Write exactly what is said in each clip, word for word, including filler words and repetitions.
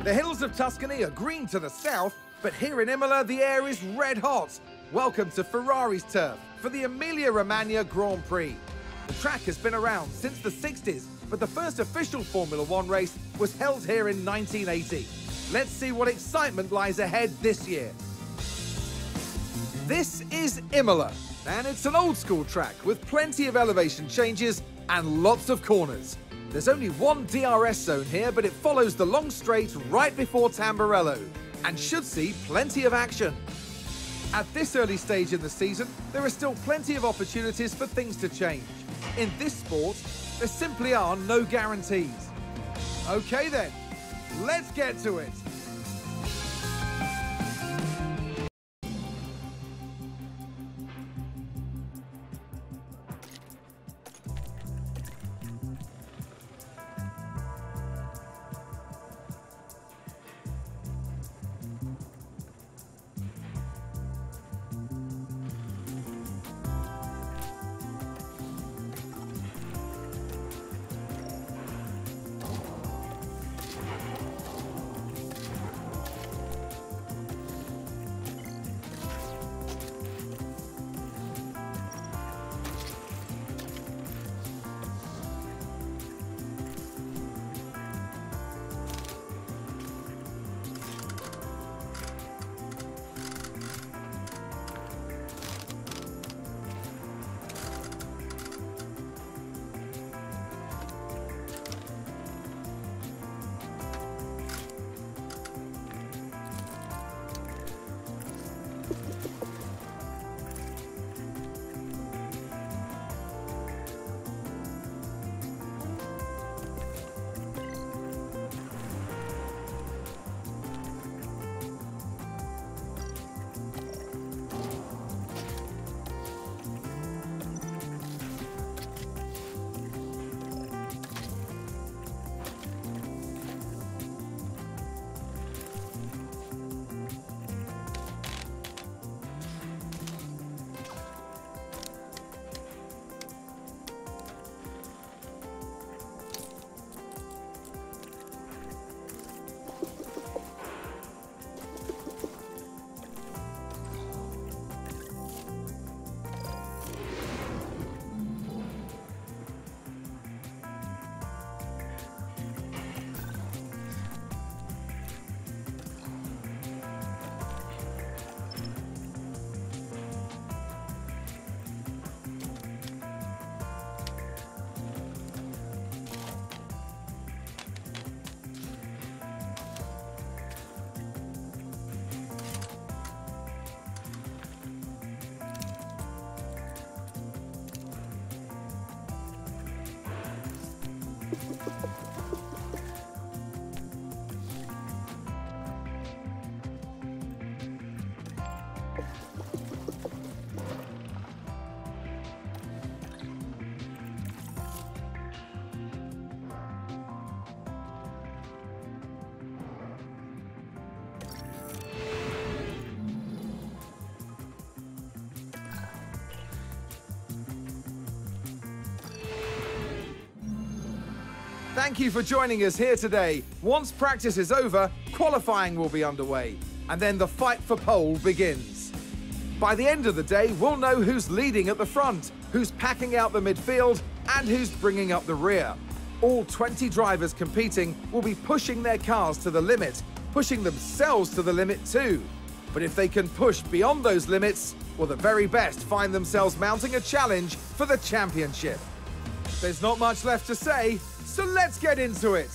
The hills of Tuscany are green to the south, but here in Imola, the air is red hot. Welcome to Ferrari's turf for the Emilia-Romagna Grand Prix. The track has been around since the sixties, but the first official Formula One race was held here in nineteen eighty. Let's see what excitement lies ahead this year. This is Imola, and it's an old-school track with plenty of elevation changes and lots of corners. There's only one D R S zone here, but it follows the long straight right before Tamburello and should see plenty of action. At this early stage in the season, there are still plenty of opportunities for things to change. In this sport, there simply are no guarantees. Okay then, let's get to it. Thank you for joining us here today. Once practice is over, qualifying will be underway, and then the fight for pole begins. By the end of the day, we'll know who's leading at the front, who's packing out the midfield, and who's bringing up the rear. All twenty drivers competing will be pushing their cars to the limit, pushing themselves to the limit too. But if they can push beyond those limits, well, the very best find themselves mounting a challenge for the championship. There's not much left to say, so let's get into it.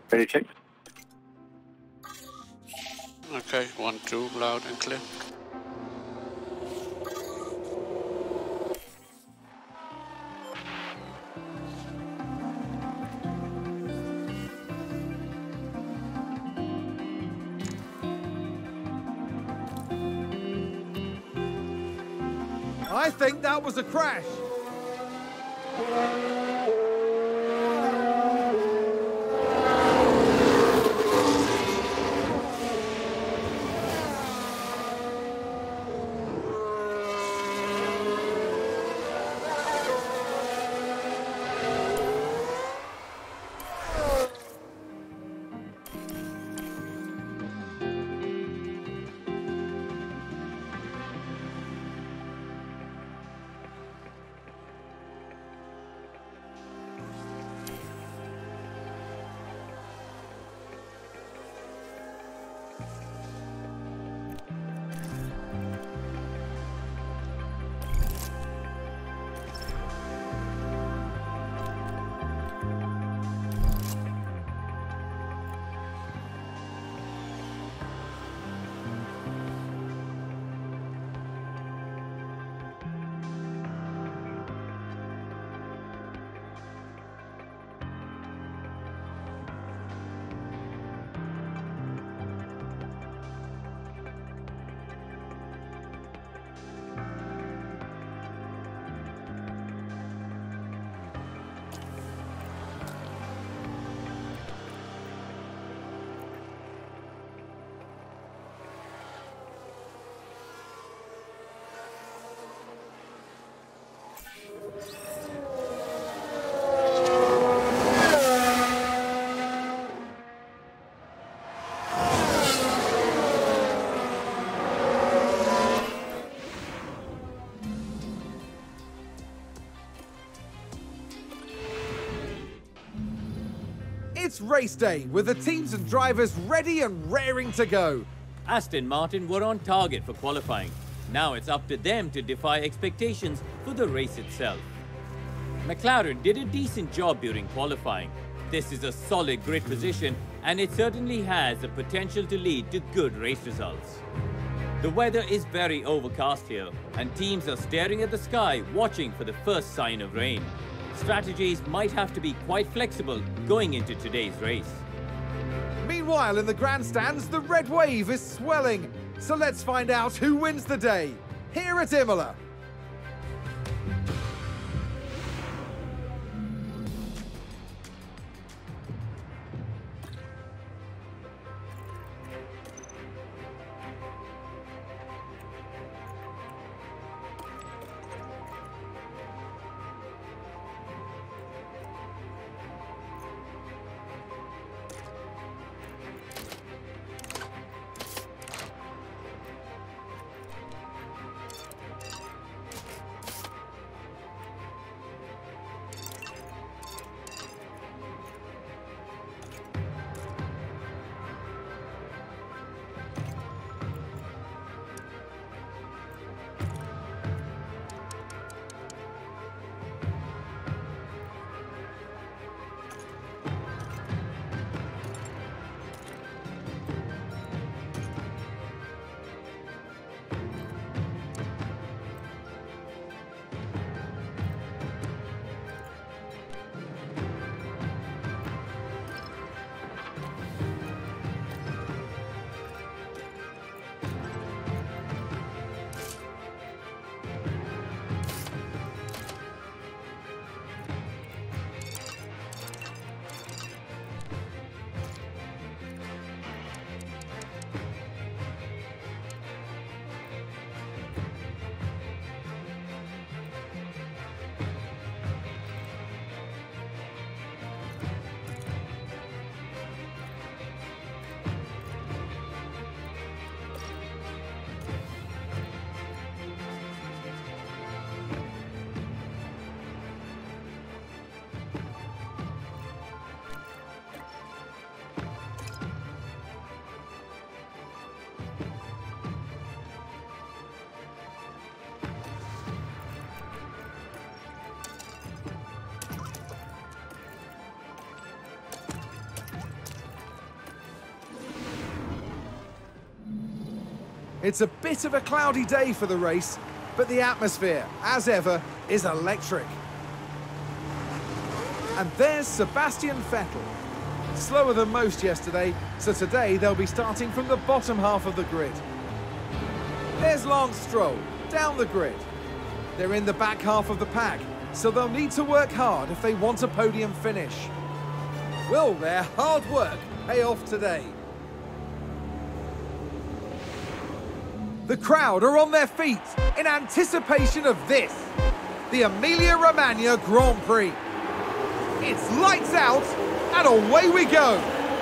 Ready, check. Okay, one, two, loud and clear. I think that was a crash. It's race day, with the teams and drivers ready and raring to go. Aston Martin were on target for qualifying. Now it's up to them to defy expectations for the race itself. McLaren did a decent job during qualifying. This is a solid grid position, and it certainly has the potential to lead to good race results. The weather is very overcast here, and teams are staring at the sky, watching for the first sign of rain. Strategies might have to be quite flexible going into today's race. Meanwhile, in the grandstands, the red wave is swelling. So let's find out who wins the day, here at Imola. It's a bit of a cloudy day for the race, but the atmosphere, as ever, is electric. And there's Sebastian Vettel. Slower than most yesterday, so today they'll be starting from the bottom half of the grid. There's Lance Stroll, down the grid. They're in the back half of the pack, so they'll need to work hard if they want a podium finish. Will their hard work pay off today? The crowd are on their feet in anticipation of this, the Emilia-Romagna Grand Prix. It's lights out, and away we go!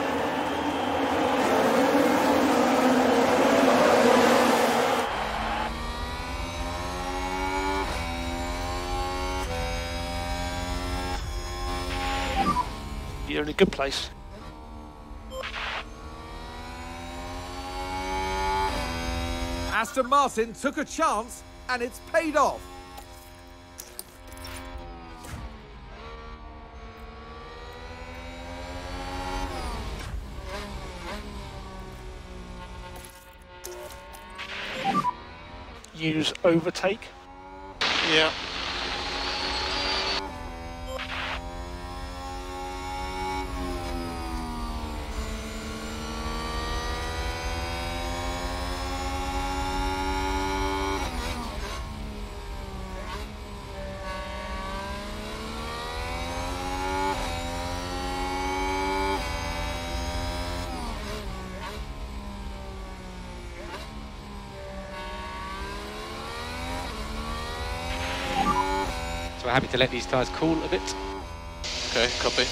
You're in a good place. Aston Martin took a chance, and it's paid off. Use overtake. Yeah. So we're happy to let these tyres cool a bit. Okay, copy.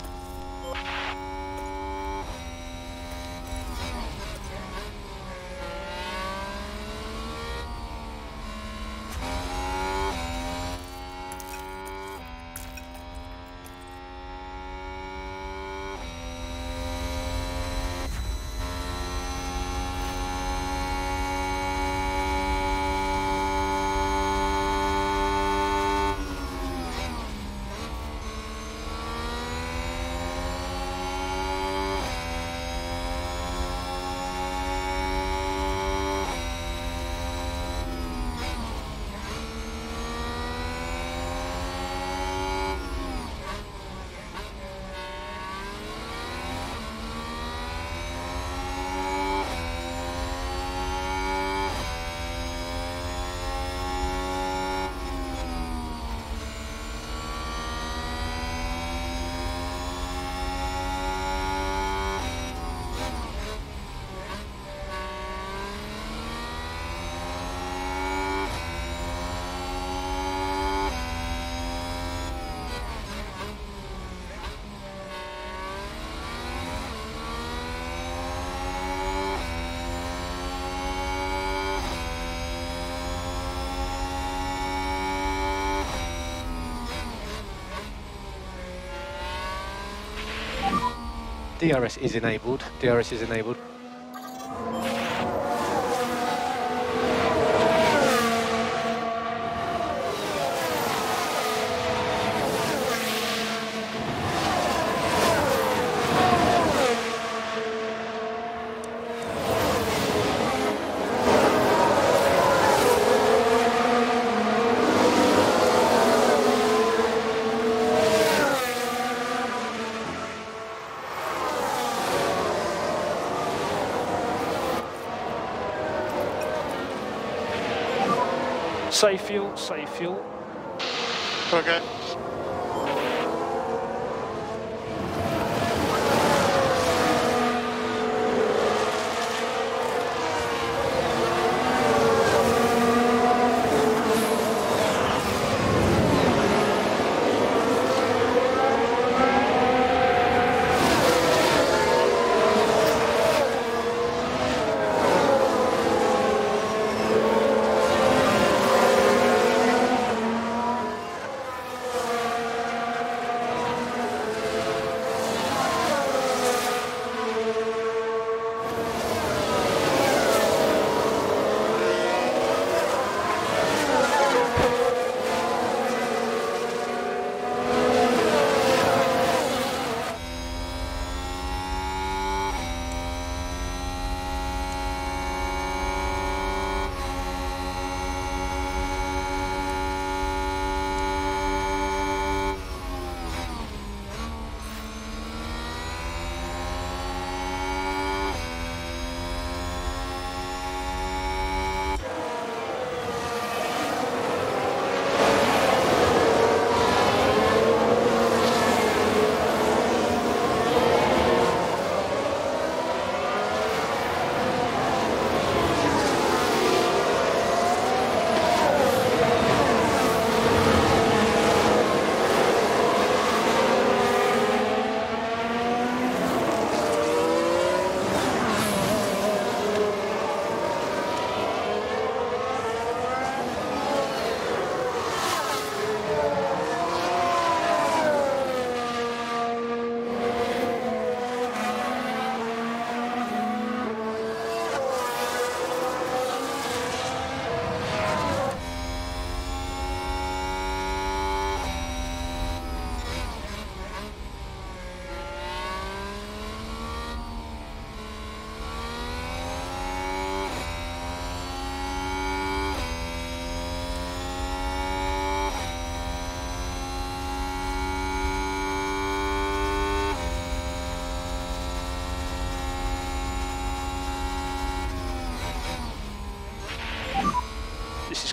D R S is enabled. D R S is enabled. Save fuel, save fuel. Okay.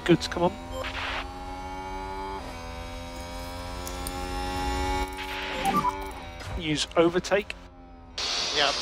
good to come on. Use overtake. Yep.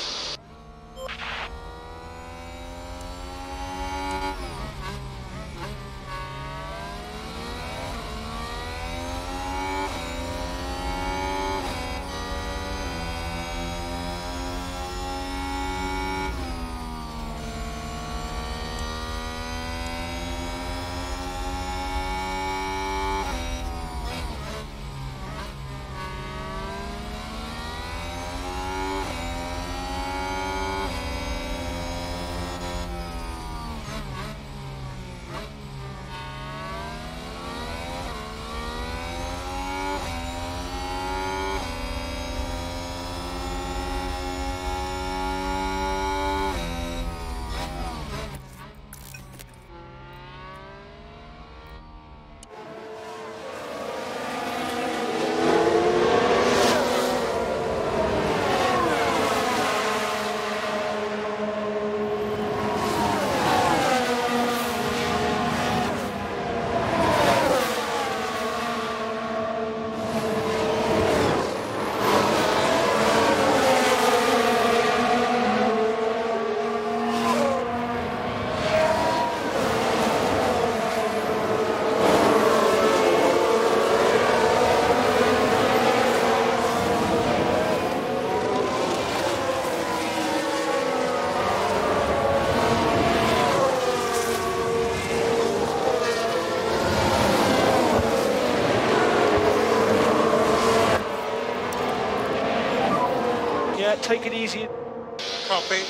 Yeah, take it easy. Copy.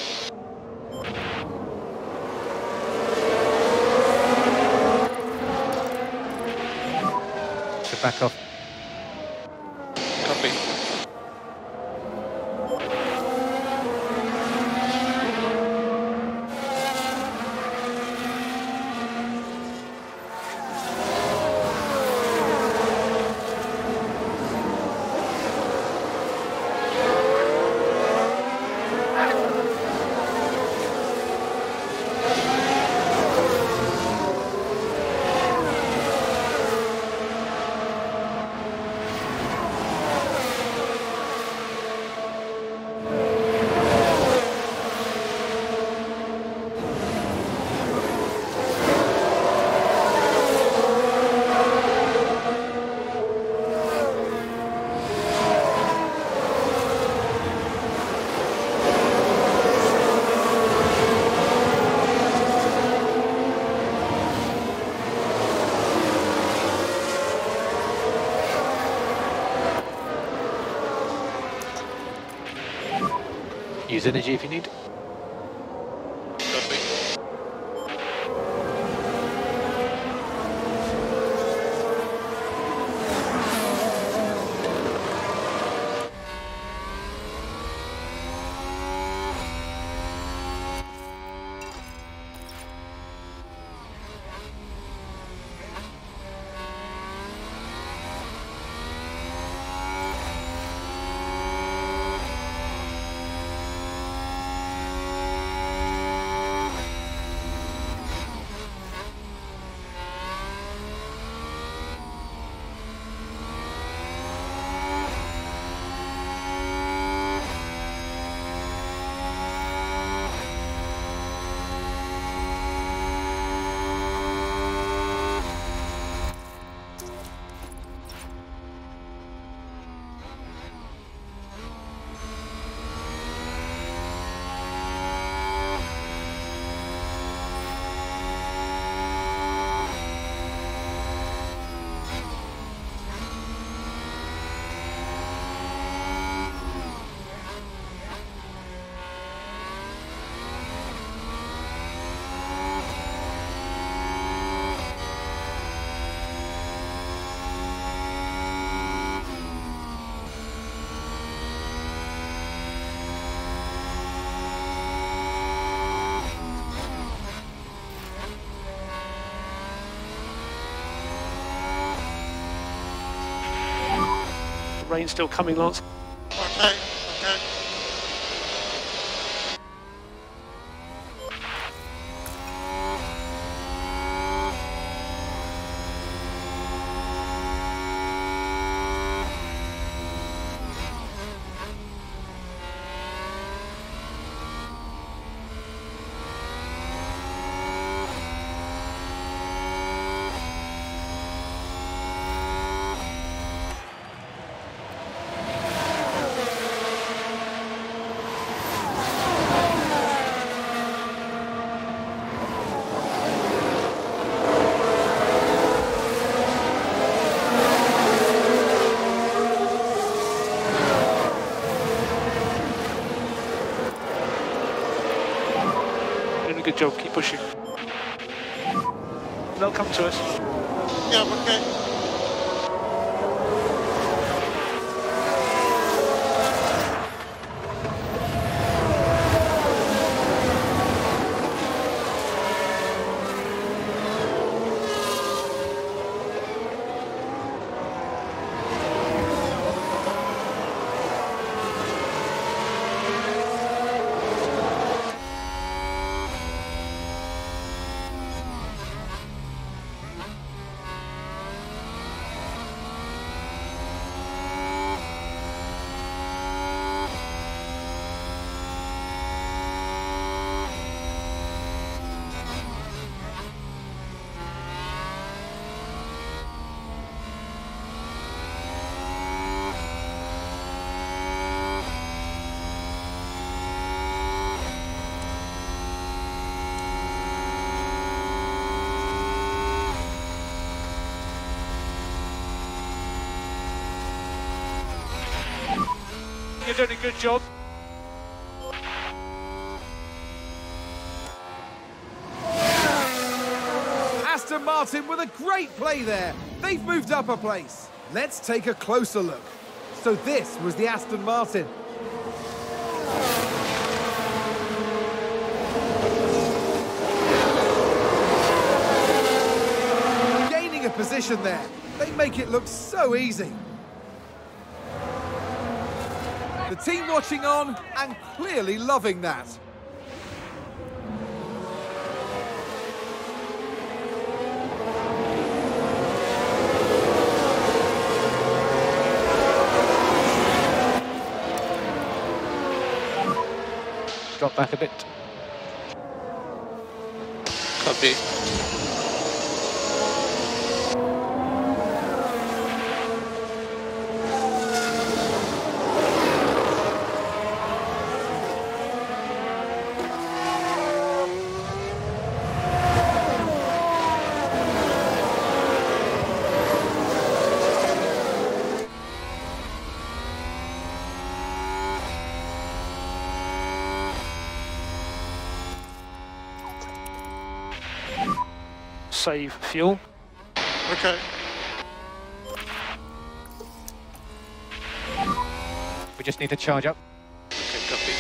So back off. Copy. Use energy if you need. Copy. Rain's still coming, Lance. Okay, okay. Really good job. Keep pushing. They'll come to us. Yeah, okay. You're doing a good job. Aston Martin with a great play there. They've moved up a place. Let's take a closer look. So this was the Aston Martin. Gaining a position there. They make it look so easy. The team watching on and clearly loving that. Drop back a bit. Copy. Save fuel. Okay. We just need to charge up. Okay, copy.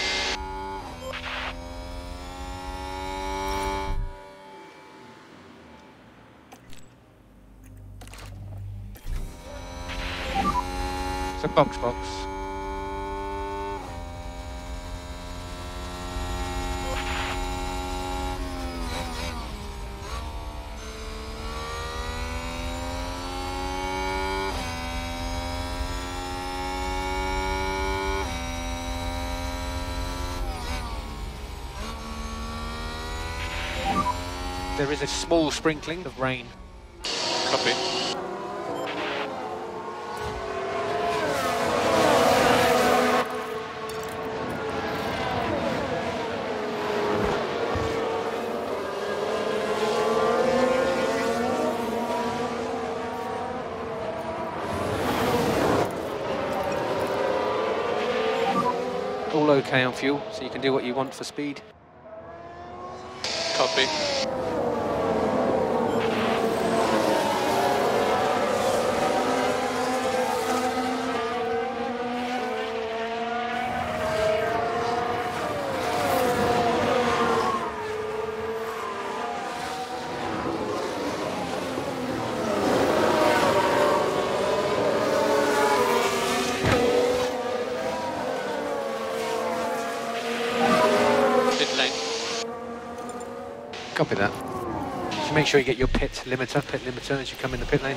So box box. There is a small sprinkling of rain. Copy. All okay on fuel, so you can do what you want for speed. Copy. Pit lane. Copy that. Just make sure you get your pit limiter, pit limiter as you come in the pit lane.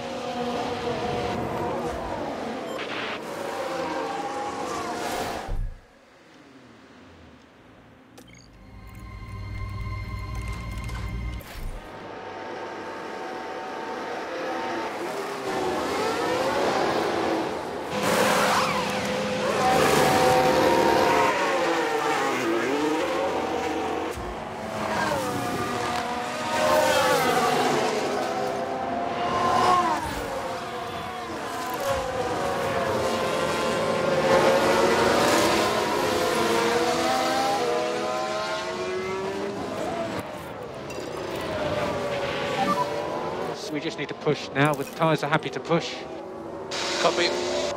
We just need to push now. The tyres are happy to push. Copy.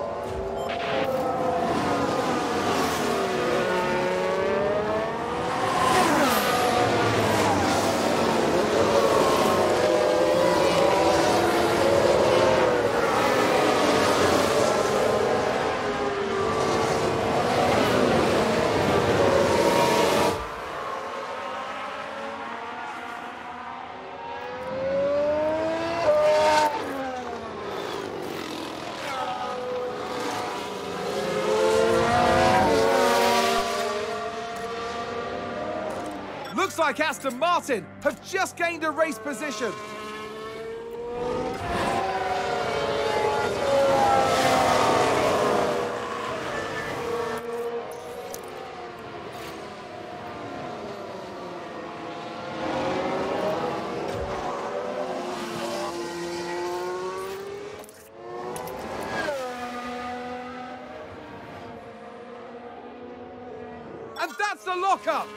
Looks like Aston Martin have just gained a race position. And that's the lockup.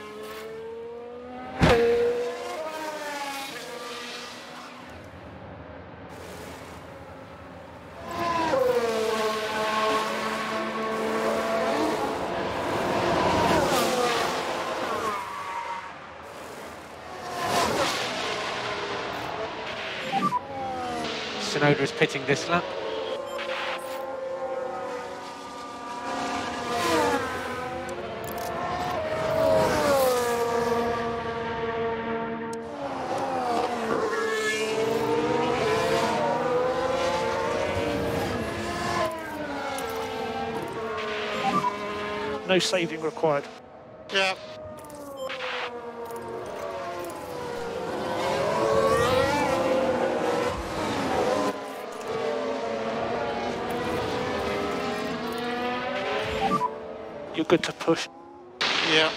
Tsunoda is pitting this lap. No saving required. Yeah. You're good to push. Yeah.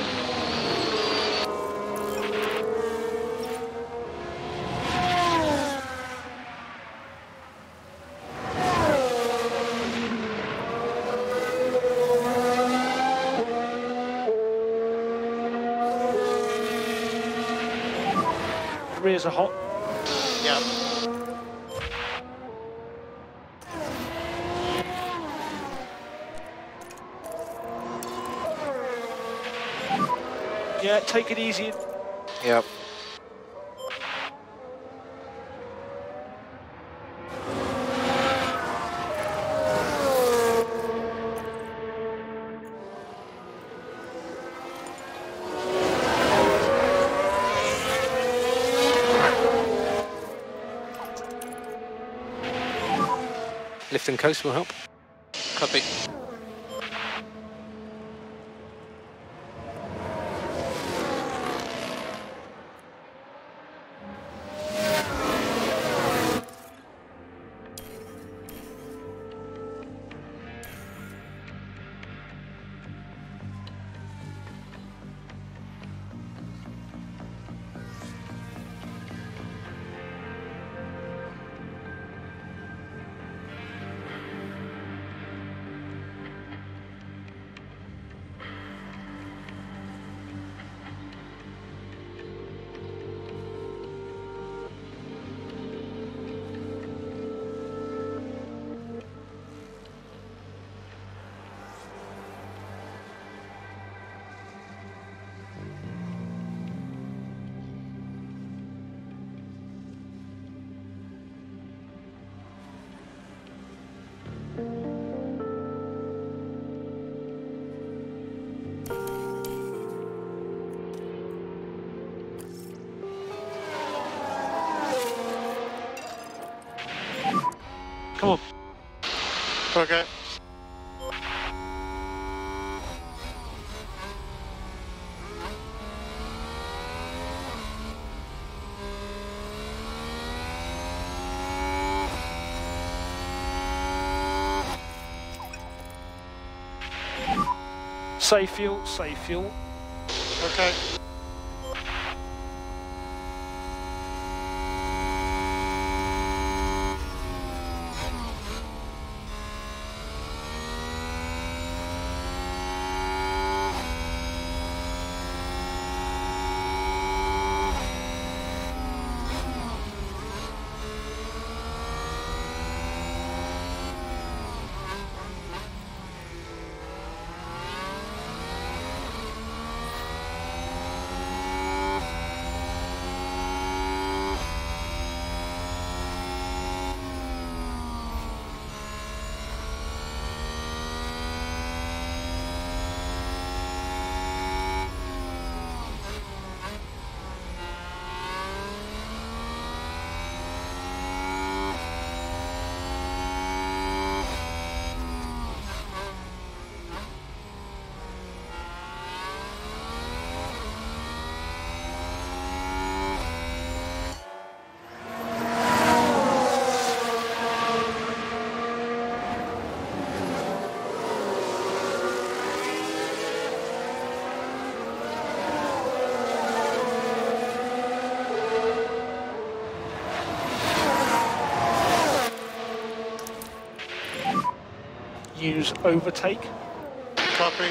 Rears are hot. Yeah. Yeah, take it easy. Yep. Lift and coast will help. Copy. Come on. Okay. Save fuel, save fuel. Okay. use overtake. Copy.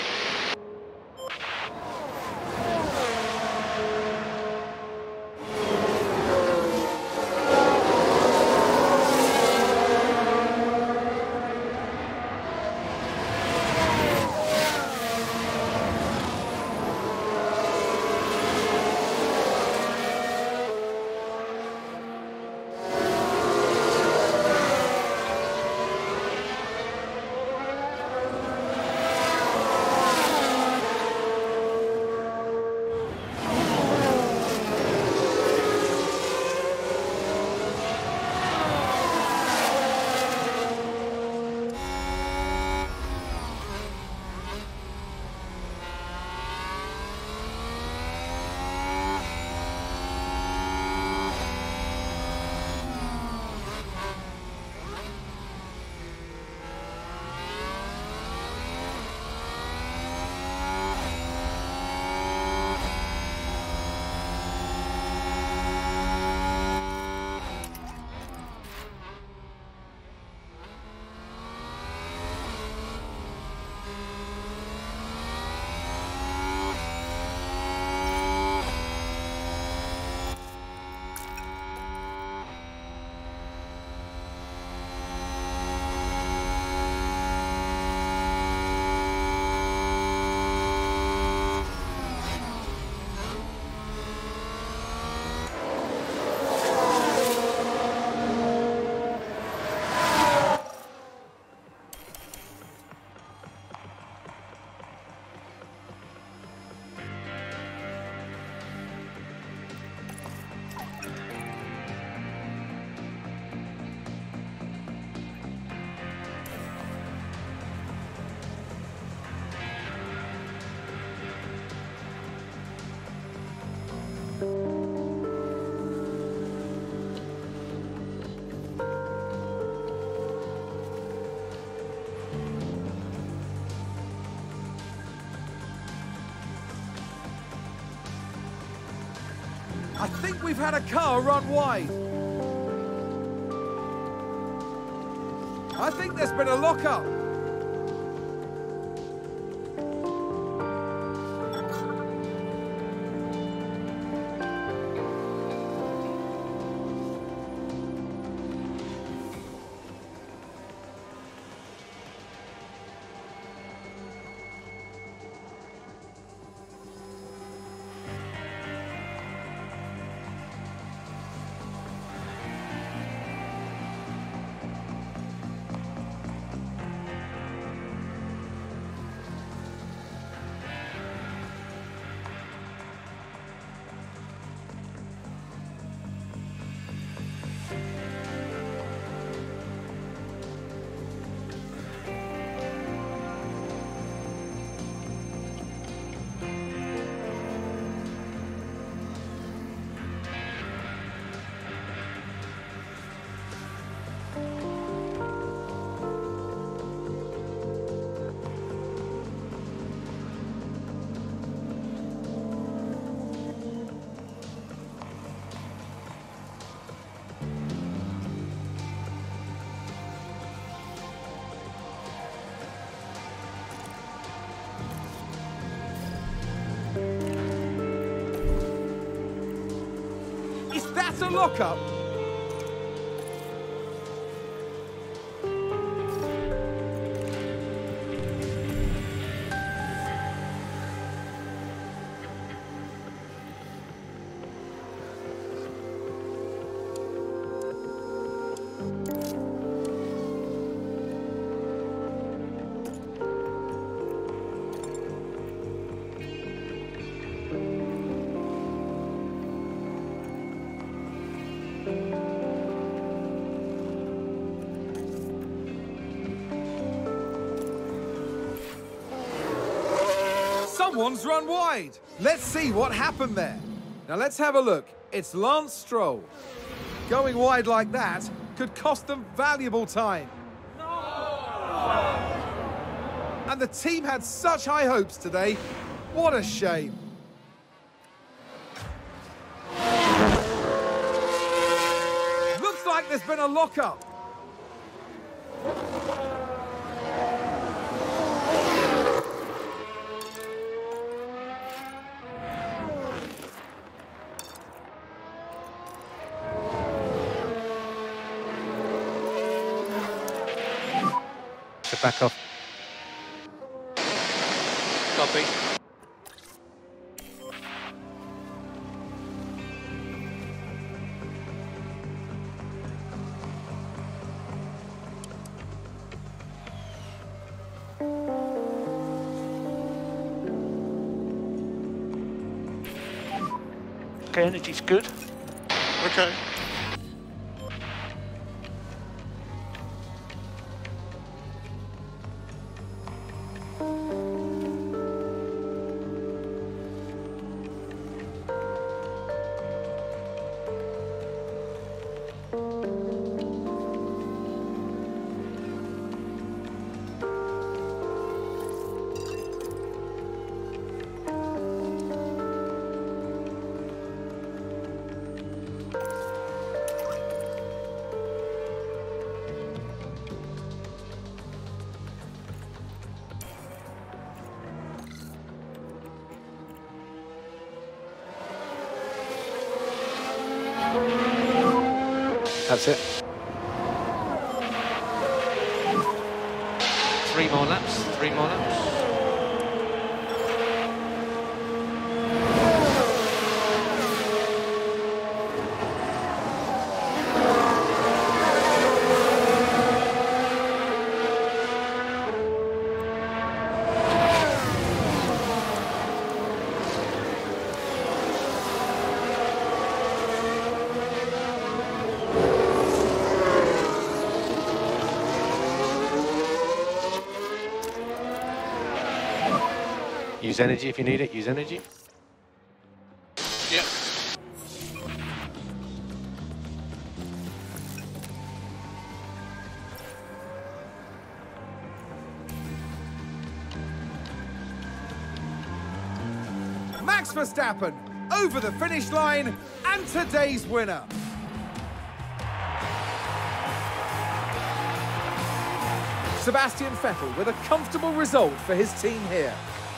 I think we've had a car run wide. I think there's been a lock-up. That's a lock-up. Someone's run wide. Let's see what happened there. Now let's have a look. It's Lance Stroll. Going wide like that could cost them valuable time. No! And the team had such high hopes today. What a shame. Looks like there's been a lock-up. back off. Copy. Okay, energy's good. Okay. That's it. Three more laps, three more laps. Use energy if you need it, use energy. Yeah. Max Verstappen over the finish line and today's winner. Sebastian Vettel with a comfortable result for his team here.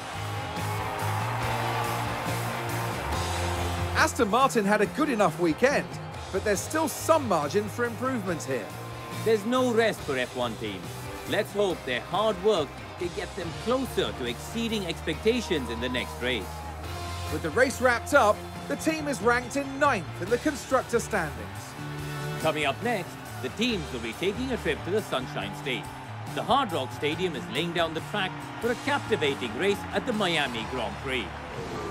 Aston Martin had a good enough weekend, but there's still some margin for improvement here. There's no rest for F one teams. Let's hope their hard work can get them closer to exceeding expectations in the next race. With the race wrapped up, the team is ranked in ninth in the constructor standings. Coming up next, the teams will be taking a trip to the Sunshine State. The Hard Rock Stadium is laying down the track for a captivating race at the Miami Grand Prix.